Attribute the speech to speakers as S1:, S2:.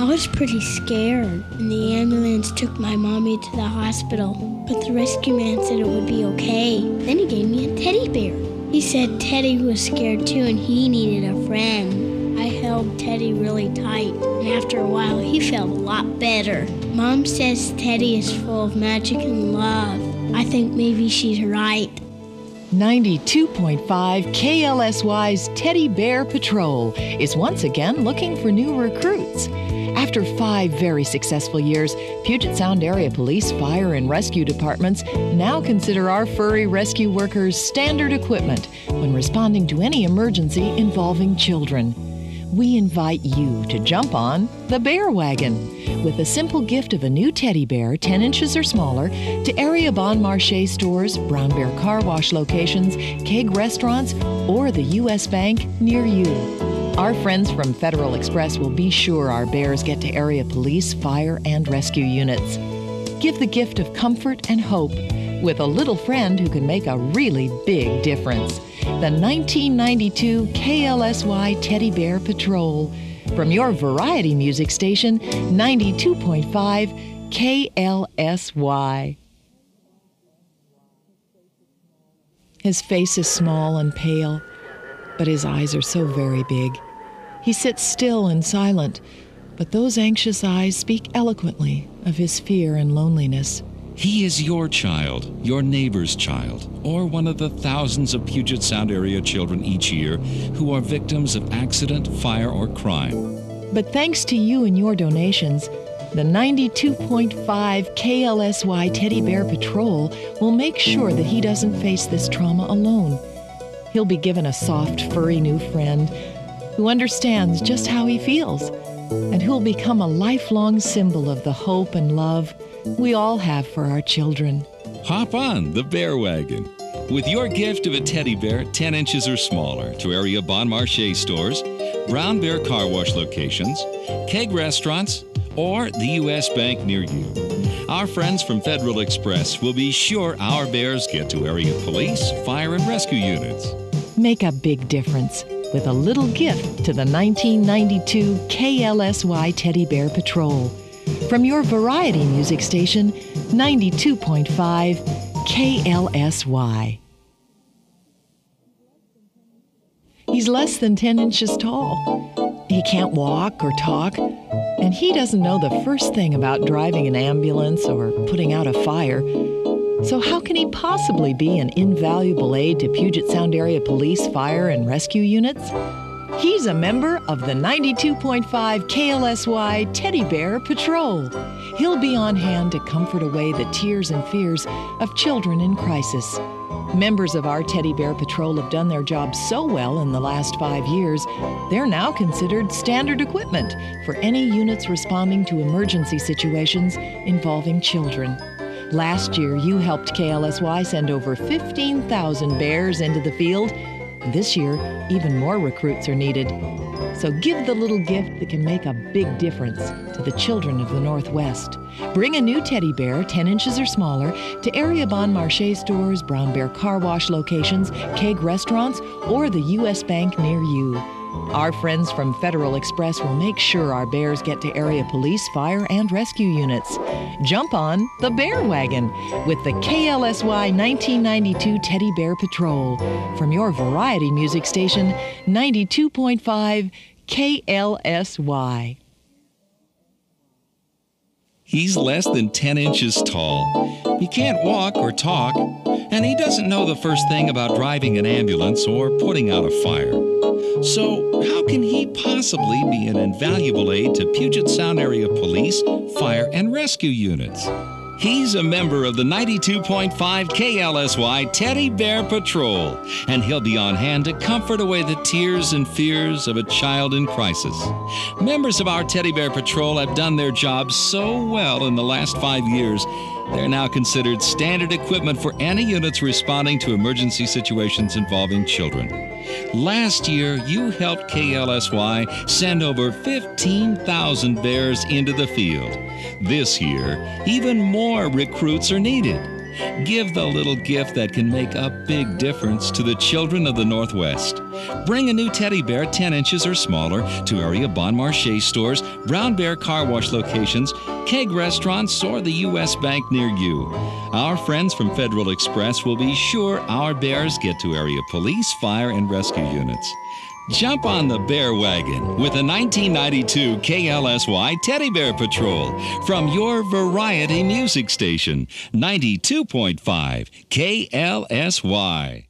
S1: was pretty scared, and the ambulance took my mommy to the hospital, but the rescue man said it would be okay. Then he gave me a teddy bear. He said Teddy was scared too and he needed a friend. I held Teddy really tight, and after a while he felt a lot better. Mom says Teddy is full of magic and love. I think maybe she's right.
S2: 92.5 KLSY's Teddy Bear Patrol is once again looking for new recruits. After 5 very successful years, Puget Sound Area Police, Fire, and Rescue Departments now consider our furry rescue workers standard equipment when responding to any emergency involving children. We invite you to jump on the Bear Wagon with a simple gift of a new teddy bear 10 inches or smaller to area Bon Marché stores, Brown Bear Car Wash locations, Keg restaurants, or the U.S. Bank near you. Our friends from Federal Express will be sure our bears get to area police, fire, and rescue units. Give the gift of comfort and hope with a little friend who can make a really big difference. The 1992 KLSY Teddy Bear Patrol from your variety music station, 92.5 KLSY. His face is small and pale, but his eyes are so very big. He sits still and silent, but those anxious eyes speak eloquently of his fear and loneliness.
S3: He is your child, your neighbor's child, or one of the thousands of Puget Sound area children each year who are victims of accident, fire, or crime.
S2: But thanks to you and your donations, the 92.5 KLSY Teddy Bear Patrol will make sure that he doesn't face this trauma alone. He'll be given a soft, furry new friend who understands just how he feels and who'll become a lifelong symbol of the hope and love we all have for our children.
S3: Hop on the Bear Wagon with your gift of a teddy bear 10 inches or smaller to area Bon Marché stores, Brown Bear Car Wash locations, Keg restaurants, or the U.S. Bank near you. Our friends from Federal Express will be sure our bears get to area police, fire, and rescue units.
S2: Make a big difference with a little gift to the 1992 KLSY Teddy Bear Patrol from your variety music station, 92.5 KLSY. He's less than 10 inches tall. He can't walk or talk, and he doesn't know the first thing about driving an ambulance or putting out a fire. So how can he possibly be an invaluable aid to Puget Sound Area Police, Fire, and Rescue units? He's a member of the 92.5 KLSY Teddy Bear Patrol. He'll be on hand to comfort away the tears and fears of children in crisis. Members of our Teddy Bear Patrol have done their job so well in the last 5 years, they're now considered standard equipment for any units responding to emergency situations involving children. Last year, you helped KLSY send over 15,000 bears into the field. This year, even more recruits are needed. So give the little gift that can make a big difference to the children of the Northwest. Bring a new teddy bear 10 inches or smaller to area Bon Marché stores, Brown Bear Car Wash locations, Keg restaurants, or the U.S. Bank near you. Our friends from Federal Express will make sure our bears get to area police, fire, and rescue units. Jump on the Bear Wagon with the KLSY 1992 Teddy Bear Patrol from your variety music station, 92.5 KLSY.
S3: He's less than 10 inches tall. He can't walk or talk, and he doesn't know the first thing about driving an ambulance or putting out a fire. So how can he possibly be an invaluable aid to Puget Sound area police, fire, and rescue units? He's a member of the 92.5 KLSY Teddy Bear Patrol, and he'll be on hand to comfort away the tears and fears of a child in crisis. Members of our Teddy Bear Patrol have done their job so well in the last 5 years, they're now considered standard equipment for any units responding to emergency situations involving children. Last year, you helped KLSY send over 15,000 bears into the field. This year, even more recruits are needed. Give the little gift that can make a big difference to the children of the Northwest. Bring a new teddy bear 10 inches or smaller to area Bon Marché stores, Brown Bear car wash locations, Keg restaurants, or the U.S. Bank near you. Our friends from Federal Express will be sure our bears get to area police, fire, and rescue units. Jump on the bear wagon with the 1992 KLSY Teddy Bear Patrol from your variety music station, 92.5 KLSY.